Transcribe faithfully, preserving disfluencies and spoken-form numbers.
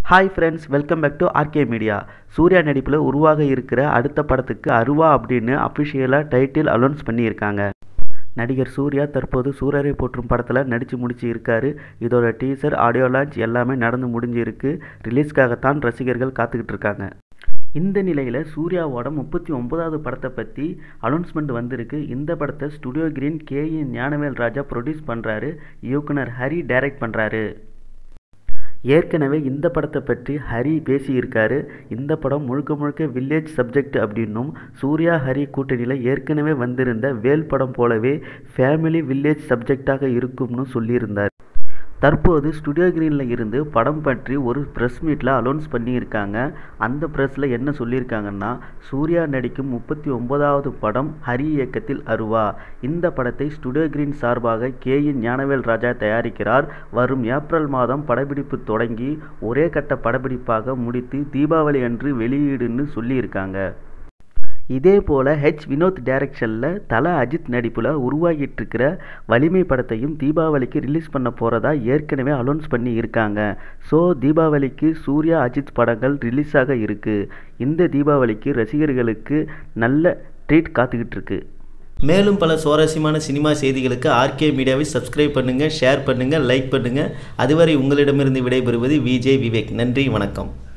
Hi friends, welcome back to RK media. Suriya நடிப்பில் உருவாக இருக்கிற அடுத்த படத்துக்கு அருவா அப்படின்னு அஃபிஷியலாக டைட்டில் அனௌன்ஸ் பண்ணியிருக்காங்க. நடிகர் சூர்யா தற்போது சூரரை போற்றும் படத்தில் நடித்து முடிச்சு இருக்காரு. இதோட டீசர், ஆடியோ லான்ச் எல்லாமே நடந்து முடிஞ்சிருக்கு. ரிலீஸ்க்காகத்தான் ரசிகர்கள் காத்துக்கிட்டு இருக்காங்க. இந்த நிலையில் சூர்யாவோட முப்பத்தி ஒன்பதாவது படத்தை பற்றி அனௌன்ஸ்மெண்ட் வந்திருக்கு. இந்த படத்தை Studio Green K N Gnanavel Raja produce பண்ணுறாரு. இயக்குனர் ஹரி டைரக்ட் பண்ணுறாரு. ஏற்கனவே இந்த படத்தை பற்றி ஹரி பேசியிருக்காரு. இந்த படம் முழுக்க முழுக்க வில்லேஜ் சப்ஜெக்ட் அப்படின்னும், சூர்யா ஹரி கூட்டணியில் ஏற்கனவே வந்திருந்த வேல் படம் போலவே ஃபேமிலி வில்லேஜ் சப்ஜெக்டாக இருக்கும்னு சொல்லியிருந்தார். தற்போது ஸ்டுடியோ கிரீனில் இருந்து படம் பற்றி ஒரு ப்ரெஸ் மீட்டில் அனௌன்ஸ் பண்ணியிருக்காங்க. அந்த ப்ரெஸ்ஸில் என்ன சொல்லியிருக்காங்கன்னா, சூர்யா நடிக்கும் முப்பத்தி ஒன்பதாவது படம் ஹரி இயக்கத்தில் அருவா. இந்த படத்தை ஸ்டுடியோ கிரீன் சார்பாக கே என் ஞானவேல் ராஜா தயாரிக்கிறார். வரும் ஏப்ரல் மாதம் படப்பிடிப்பு தொடங்கி ஒரே கட்ட படப்பிடிப்பாக முடித்து தீபாவளி அன்று வெளியீடுன்னு சொல்லியிருக்காங்க. இதே போல் ஹெச் வினோத் டைரக்ஷனில் தல அஜித் நடிப்பில் உருவாகிட்டு இருக்கிற வலிமை படத்தையும் தீபாவளிக்கு ரிலீஸ் பண்ண போகிறதா ஏற்கனவே அனௌன்ஸ் பண்ணி இருக்காங்க. ஸோ தீபாவளிக்கு சூர்யா அஜித் படங்கள் ரிலீஸ் ஆக இருக்குது. இந்த தீபாவளிக்கு ரசிகர்களுக்கு நல்ல ட்ரீட் காத்துக்கிட்டு இருக்கு. மேலும் பல சுவாரஸ்யமான சினிமா செய்திகளுக்கு ஆர்கே மீடியாவை சப்ஸ்கிரைப் பண்ணுங்கள், ஷேர் பண்ணுங்கள், லைக் பண்ணுங்கள். அதுவரை உங்களிடமிருந்து விடைபெறுவது விஜய் விவேக். நன்றி, வணக்கம்.